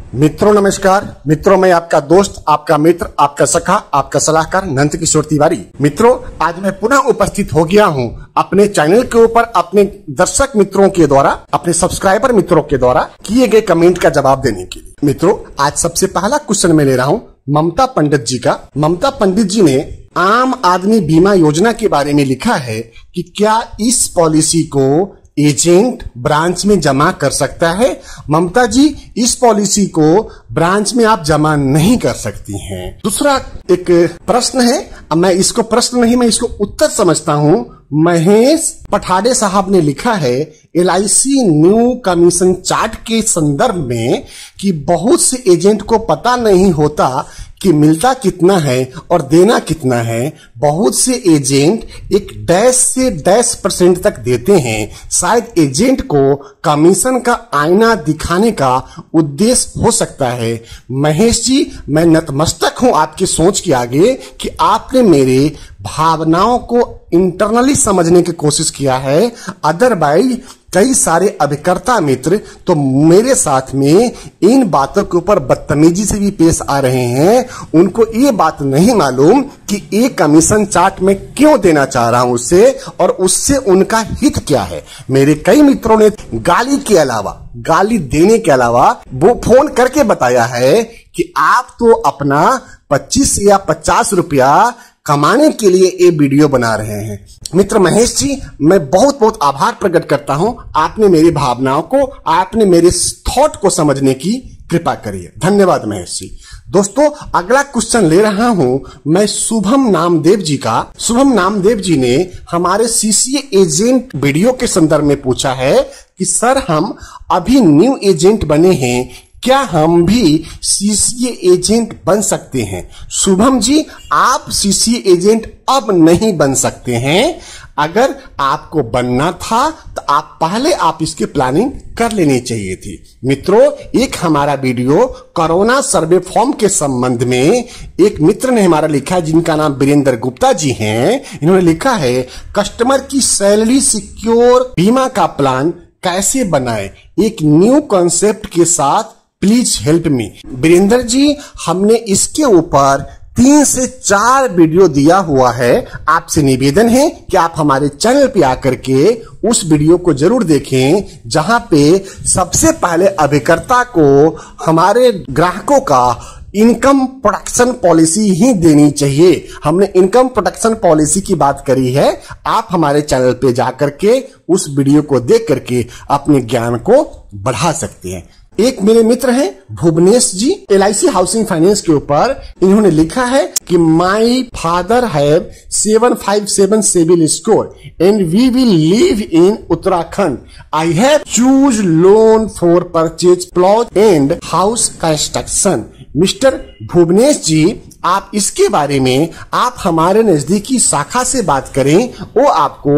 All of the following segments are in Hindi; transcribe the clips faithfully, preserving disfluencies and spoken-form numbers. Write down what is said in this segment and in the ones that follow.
मित्रों नमस्कार। मित्रों मैं आपका दोस्त, आपका मित्र, आपका सखा, आपका सलाहकार नंद किशोर तिवारी। मित्रों आज मैं पुनः उपस्थित हो गया हूं अपने चैनल के ऊपर अपने दर्शक मित्रों के द्वारा, अपने सब्सक्राइबर मित्रों के द्वारा किए गए कमेंट का जवाब देने के लिए। मित्रों आज सबसे पहला क्वेश्चन मैं ले रहा हूं ममता पंडित जी का। ममता पंडित जी ने आम आदमी बीमा योजना के बारे में लिखा है कि क्या इस पॉलिसी को एजेंट ब्रांच में जमा कर सकता है। ममता जी इस पॉलिसी को ब्रांच में आप जमा नहीं कर सकती हैं। दूसरा एक प्रश्न है, अब मैं इसको प्रश्न नहीं मैं इसको उत्तर समझता हूं। महेश पठाड़े साहब ने लिखा है L I C new commission chart के संदर्भ में कि बहुत से एजेंट को पता नहीं होता कि मिलता कितना है और देना कितना है। बहुत से एजेंट एक डैश से डैश परसेंट तक देते हैं। शायद एजेंट को कमीशन का आईना दिखाने का उद्देश्य हो सकता है। महेश जी मैं नतमस्तक हूं आपकी सोच के आगे कि आपने मेरे भावनाओं को इंटरनली समझने की कोशिश किया है। अदरवाइज कई सारे अभिकर्ता मित्र तो मेरे साथ में इन बातों के ऊपर बदतमीजी से भी पेश आ रहे हैं। उनको ये बात नहीं मालूम कि एक कमीशन चार्ट में क्यों देना चाह रहा हूं उससे, और उससे उनका हित क्या है। मेरे कई मित्रों ने गाली के अलावा, गाली देने के अलावा वो फोन करके बताया है कि आप तो अपना पच्चीस या पचास रुपया कमाने के लिए ये वीडियो बना रहे हैं। मित्र महेश जी मैं बहुत बहुत आभार प्रकट करता हूं, आपने मेरी भावनाओं को, आपने मेरे थॉट को समझने की कृपा करी है। धन्यवाद महेश जी। दोस्तों अगला क्वेश्चन ले रहा हूं मैं शुभम नामदेव जी का। शुभम नामदेव जी ने हमारे सी सी ए एजेंट वीडियो के संदर्भ में पूछा है कि सर हम अभी न्यू एजेंट बने हैं, क्या हम भी सी सी ए एजेंट बन सकते हैं। शुभम जी आप सी सी ए एजेंट अब नहीं बन सकते हैं। अगर आपको बनना था तो आप पहले आप इसकी प्लानिंग कर लेनी चाहिए थी। मित्रों एक हमारा वीडियो कोरोना सर्वे फॉर्म के संबंध में एक मित्र ने हमारा लिखा है जिनका नाम वीरेंद्र गुप्ता जी हैं। इन्होंने लिखा है कस्टमर की सैलरी सिक्योर बीमा का प्लान कैसे बनाए, एक न्यू कॉन्सेप्ट के साथ please help me. Virendra ji हमने इसके ऊपर तीन से चार वीडियो दिया हुआ है। आपसे निवेदन है कि आप हमारे चैनल पे आकर के उस वीडियो को जरूर देखें, जहां पे सबसे पहले अभिकर्ता को हमारे ग्राहकों का इनकम प्रोटेक्शन पॉलिसी ही देनी चाहिए। हमने इनकम प्रोटेक्शन पॉलिसी की बात करी है। आप हमारे चैनल पे जाकर के उस वीडियो को देख करके अपने ज्ञान को बढ़ा सकते हैं। एक मेरे मित्र हैं Bhuvnesh ji, L I C housing finance के ऊपर इन्होंने लिखा है कि my father have seven five seven civil score and we will live in Uttarakhand. I have choose loan for purchase plot and house construction. Mister Bhuvnesh ji आप इसके बारे में आप हमारे नजदीकी शाखा से बात करें, वो आपको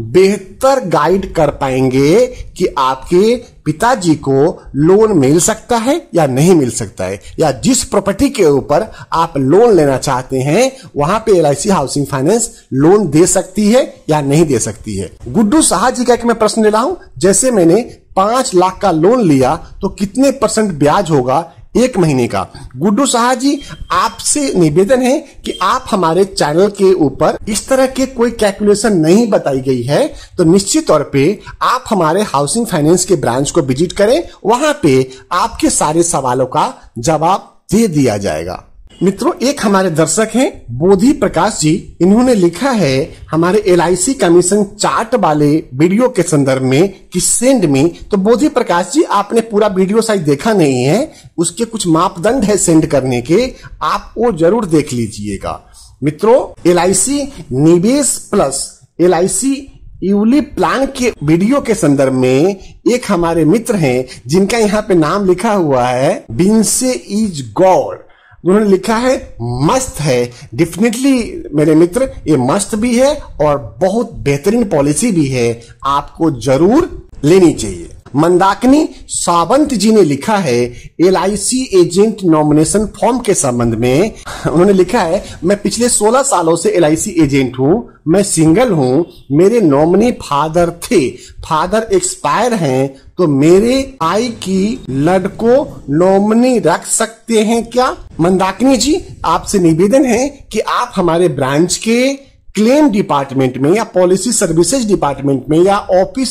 बेहतर गाइड कर पाएंगे कि आपके पिताजी को लोन मिल सकता है या नहीं मिल सकता है, या जिस प्रॉपर्टी के ऊपर आप लोन लेना चाहते हैं वहां पे L I C housing finance loan दे सकती है या नहीं दे सकती है। गुड्डू साहा जी का एक मैं प्रश्न ले रहा हूं, जैसे मैंने पांच लाख का लोन लिया तो कितने परसेंट ब्याज होगा एक महीने का। गुड्डू साहा जी आपसे निवेदन है कि आप हमारे चैनल के ऊपर इस तरह के कोई कैलकुलेशन नहीं बताई गई है, तो निश्चित तौर पे आप हमारे हाउसिंग फाइनेंस के ब्रांच को विजिट करें, वहां पे आपके सारे सवालों का जवाब दे दिया जाएगा। मित्रों एक हमारे दर्शक हैं बोधि प्रकाश जी, इन्होंने लिखा है हमारे L I C commission chart वाले वीडियो के संदर्भ में कि सेंड में। तो बोधि प्रकाश जी आपने पूरा वीडियो शायद देखा नहीं है, उसके कुछ मापदंड है सेंड करने के, आप वो जरूर देख लीजिएगा। मित्रों एल आई सी निवेश plus L I C ULIP plan के वीडियो के संदर्भ में एक हमारे मित्र हैं जिनका यहाँ पे नाम लिखा हुआ है बिनसे इज गॉड। उन्होंने लिखा है मस्त है। डेफिनेटली मेरे मित्र ये मस्त भी है और बहुत बेहतरीन पॉलिसी भी है, आपको जरूर लेनी चाहिए। मंदाकिनी सावंत जी ने लिखा है L I C agent nomination form के संबंध में। उन्होंने लिखा है, मैं पिछले सोलह सालों से एल आई सी एजेंट हूं, मैं सिंगल हूं, मेरे नॉमिनी फादर थे, फादर एक्सपायर हैं, तो मेरे आई की लड़को नॉमिनी रख सकते हैं क्या? मंदाकिनी जी, आपसे निवेदन है कि आप हमारे ब्रांच के क्लेम डिपार्टमेंट में या पॉलिसी सर्विसेज डिपार्टमेंट में या ऑफिस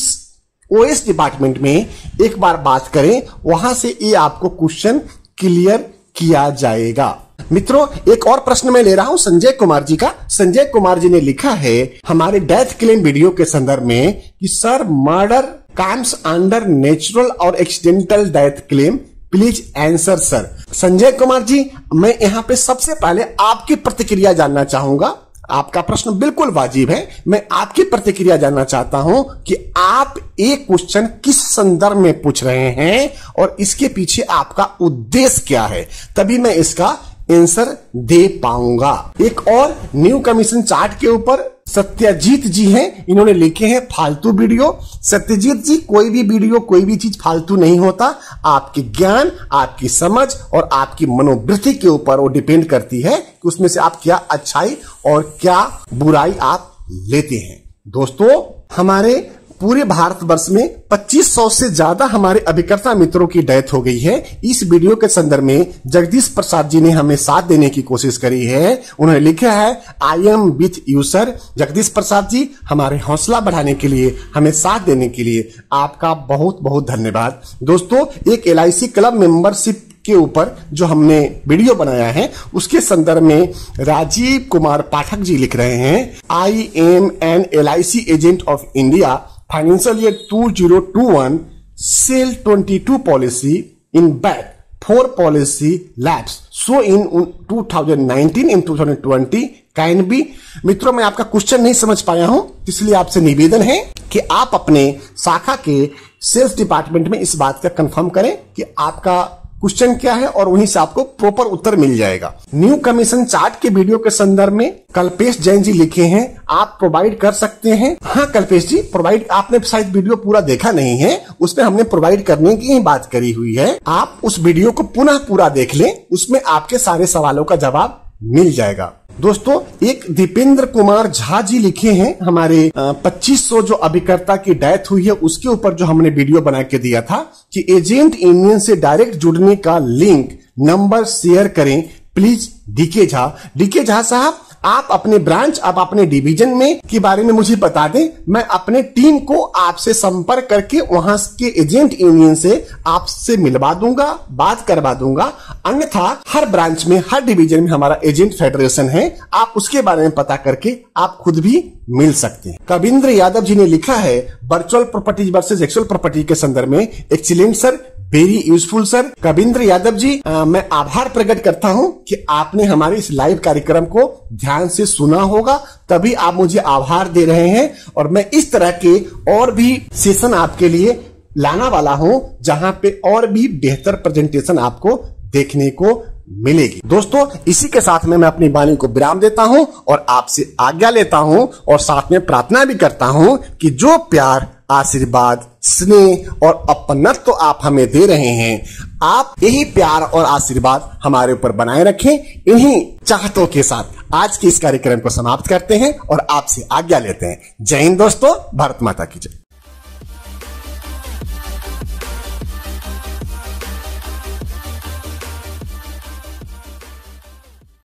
ओएस डिपार्टमेंट में एक बार बात करें, वहां से ये आपको क्वेश्चन क्लियर किया जाएगा। मित्रों, एक और प्रश्न मैं ले रहा हूं संजय कुमार जी का। संजय कुमार जी ने लिखा है हमारे डेथ क्लेम वीडियो के संदर्भ में कि sir, murder comes under natural और accidental death claim, please answer sir. Sanjay Kumar ji, मैं यहां पे सबसे पहले आपकी प्रतिक्रिया जानना चाहूंगा। आपका प्रश्न बिल्कुल वाजिब है। मैं आपकी प्रतिक्रिया जानना चाहता हूं कि आप एक क्वेश्चन किस संदर्भ में पूछ रहे हैं और इसके पीछे आपका उद्देश्य क्या है, तभी मैं इसका आंसर दे पाऊंगा। एक और न्यू कमीशन चार्ट के ऊपर सत्यजीत जी हैं, इन्होंने लिखे हैं फालतू वीडियो। सत्यजीत जी, कोई भी वीडियो कोई भी चीज फालतू नहीं होता। आपके ज्ञान, आपकी समझ और आपकी मनोवृत्ति के ऊपर वो डिपेंड करती है कि उसमें से आप क्या अच्छाई और क्या बुराई आप लेते हैं। दोस्तों, हमारे पूरे भारतवर्ष में पच्चीस सौ से ज्यादा हमारे अभिकर्ता मित्रों की डेथ हो गई है। इस वीडियो के संदर्भ में जगदीश प्रसाद जी ने हमें साथ देने की कोशिश करी है। उन्होंने लिखा है, I am with you sir. Jagdish Prasad ji, हमारे हौसला बढ़ाने के लिए, हमें साथ देने के लिए आपका बहुत बहुत धन्यवाद। दोस्तों, एक L I C club membership के ऊपर जो हमने वीडियो बनाया है, उसके संदर्भ में राजीव कुमार पाठक जी लिख रहे हैं, I am N L I C agent of India, financial year two thousand इक्कीस, sale twenty two policy in back, four policy lapse, so in two thousand nineteen in two thousand twenty can be. मित्रों, मैं आपका क्वेश्चन नहीं समझ पाया हूं, इसलिए आपसे निवेदन है कि आप अपने शाखा के सेल्स डिपार्टमेंट में इस बात का कंफर्म करें कि आपका क्वेश्चन क्या है और वहीं से आपको प्रॉपर उत्तर मिल जाएगा। न्यू कमीशन चार्ट के वीडियो के संदर्भ में कल्पेश जैन जी लिखे हैं, आप प्रोवाइड कर सकते हैं। हाँ कल्पेश जी, प्रोवाइड, आपने शायद वीडियो पूरा देखा नहीं है, उसमें हमने प्रोवाइड करने की ही बात करी हुई है। आप उस वीडियो को पुनः पूरा देख लें, उसमें आपके सारे सवालों का जवाब मिल जाएगा। दोस्तों, एक दीपेंद्र कुमार झा जी लिखे हैं, हमारे पच्चीस सौ जो अभिकर्ता की डेथ हुई है उसके ऊपर जो हमने वीडियो बना के दिया था कि एजेंट यूनियन से डायरेक्ट जुड़ने का लिंक नंबर शेयर करें please. D K Jha, D K Jha साहब, आप अपने ब्रांच, आप अपने डिवीजन में के बारे में मुझे बता दें, मैं अपने टीम को आपसे संपर्क करके वहां के एजेंट यूनियन से आपसे मिलवा दूंगा, बात करवा दूंगा। अन्यथा हर ब्रांच में, हर डिवीजन में हमारा एजेंट फेडरेशन है, आप उसके बारे में पता करके आप खुद भी मिल सकते हैं। कविंद्र यादव जी ने लिखा है, virtual property versus actual property के संदर्भ में, excellent sir, very useful sir. Kavindra Yadav ji, आ, मैं आभार प्रकट करता हूं कि आपने हमारे इस लाइव कार्यक्रम को ध्यान से सुना होगा, तभी आप मुझे आभार दे रहे हैं। और मैं इस तरह के और भी सेशन आपके लिए लाना वाला हूं, जहां पे और भी बेहतर प्रेजेंटेशन आपको देखने को मिलेगी। दोस्तों, इसी के साथ में मैं अपनी वाणी को विराम देता हूं और आपसे आज्ञा लेता हूं और साथ में प्रार्थना भी करता हूं कि जो प्यार, आशीर्वाद, स्नेह और अपनत्व तो आप हमें दे रहे हैं, आप यही प्यार और आशीर्वाद हमारे ऊपर बनाए रखें। इन्हीं चाहतों के साथ आज के इस कार्यक्रम को समाप्त करते हैं और आपसे आज्ञा लेते हैं। जय हिंद दोस्तों, भारत माता की जय।